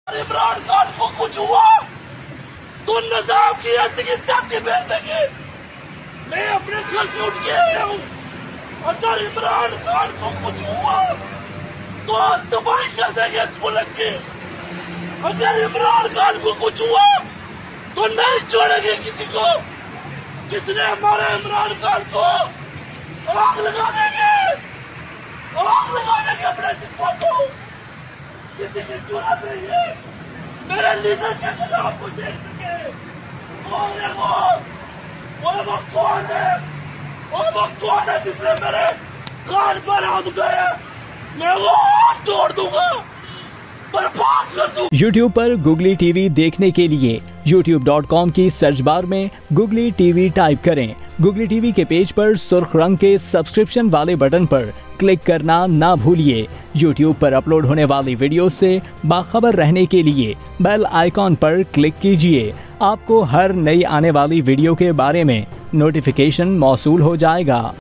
इमरान खान को कुछ हुआ तो निजाम की जिंदगी जाती फेर देंगे। मैं अपने घर से उठ के आया हूँ। अगर इमरान खान को कुछ हुआ तो तबाही कर देंगे इस मुल्क के। अगर इमरान खान को कुछ हुआ तो नहीं छोड़ेंगे किसी को। किसने हमारे इमरान खान को आग लगा देंगे, आग लगा देंगे अपने जिस्मों को। किसी की जरूरत नहीं है मेरे लीडर के खिलाफ को देख सके। वो कौन है? वो कौन है जिसने मेरे कान पर हाथ उठाया? मैं वो हाथ तोड़ दूंगा, बर्बाद कर दूंगा। YouTube पर Googly TV देखने के लिए youtube.com की सर्च बार में Googly TV टाइप करें। Googly TV के पेज पर सुर्ख रंग के सब्सक्रिप्शन वाले बटन पर क्लिक करना ना भूलिए। YouTube पर अपलोड होने वाली वीडियो से बाखबर रहने के लिए बेल आइकॉन पर क्लिक कीजिए। आपको हर नई आने वाली वीडियो के बारे में नोटिफिकेशन मौसूल हो जाएगा।